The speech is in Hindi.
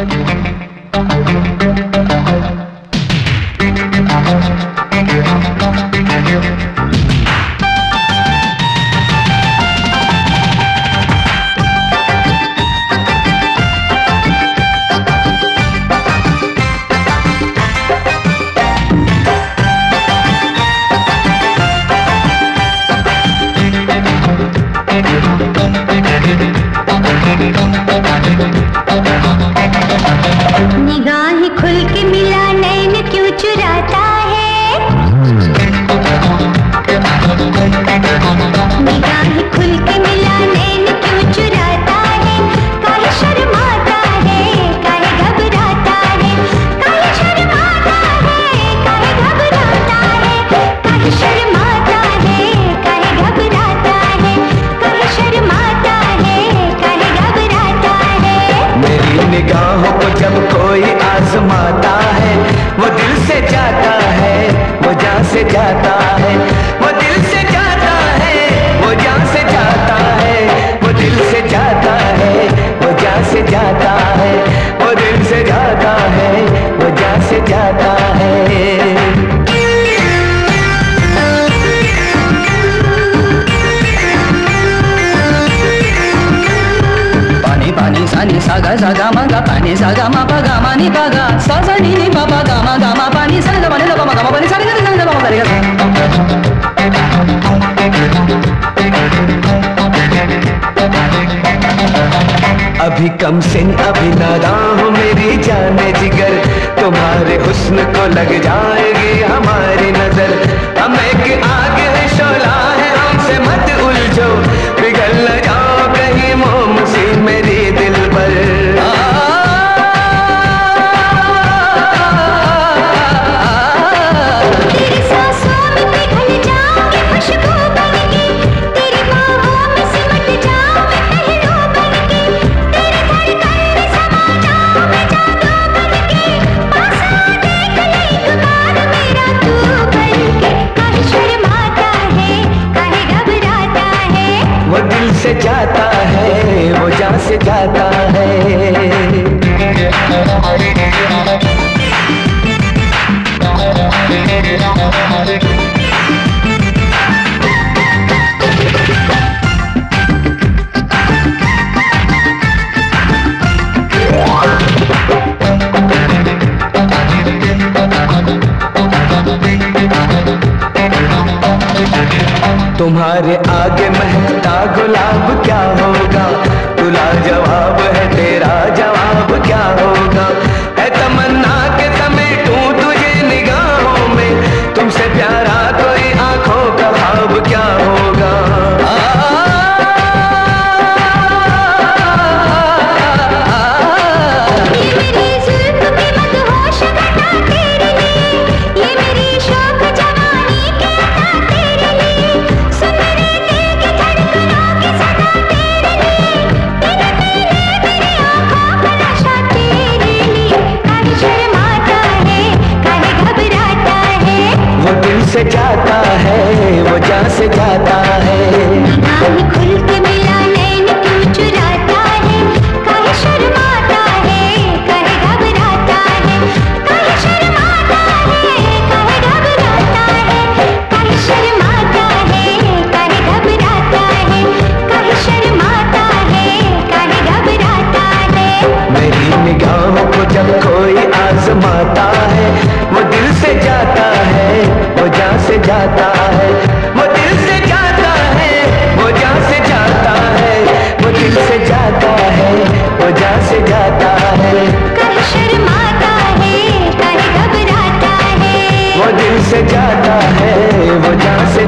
निगाहें खुल के मिला नैन क्यों चुराता है, निगाहें खुल के मिला नैन क्यों चुराता है, काहे शर्माता है काहे घबराता है, काहे शर्माता है काहे घबराता है, काहे शर्माता है काहे घबराता है, काहे शर्माता है काहे घबराता है। मेरी निगाहों को जब कोई आजमाता है, वो दिल से जाता है वो जान से जाता है, वो दिल से जाता है वो जान से जाता है, वो दिल से जाता है वो जान से जाता है, वो दिल से जाता है वो जान से जाता है। पानी सानी सागा सागा मगा पानी सागा मा पगा मानी पगा सा सा नी नी पा गा मा पानी सा गा पानी सा गा मा पानी सा गा सा गा मा सा गा। अभी कम सिन अभी नादान हो मेरी जाने जिगर, तुम्हारे हुस्न को लग जाएगी हमारी नजर, हम एक आग है शोला है हमसे मत उलझो, पिघल न जाओ कहीं मोम सी मेरी दिल पर। तेरी सांसों में पिघल जाऊंगी खुशबू बनके, तेरी बाहों में सिमट जाऊं मैं पहलू बनके, तेरी धड़कन में समा जाऊं मैं जादू बनके, पास आ देख ले एक बार मेरा तू बनके, काहे शर्माता है काहे घबराता है, वो दिल से जाता है वो जान से जाता है। तुम्हारे आगे महकता गुलाब क्या होगा, तुला जवाब है तेरा जवाब क्या होगा, है तमन्ना के समेटूं तुझे निगाहों में, तुमसे प्यारा कोई आंखों का ख्वाब क्या होगा। ये मेरी जुल्फ की मदहोश घटा तेरे लिए, ये मेरी शौक जवानी के अता तेरे लिए, सुन मेरे दिल की धड़कनों की सदा तेरे लिए, तेरे पीले मेरी आँखों का नशा तेरे लिए, काहे शर्माता है काहे घबराता है, वो दिल से जाता है वो जान से जाता है। निगाहें खुल के मिला नैन क्यों चुराता है, काहे शर्माता है काहे घबराता है, काहे शर्माता है काहे घबराता है, काहे शर्माता है काहे घबराता है, काहे शर्माता है काहे घबराता है। मेरी निगाहों को जब कोई आजमाता है, वो दिल से जाता है वो जान से जाता है, वो दिल से जाता है वो जान से जाता है, वो दिल से जाता है वो जान से जाता है, काहे शर्माता है काहे घबराता है, वो दिल से जाता है वो जान से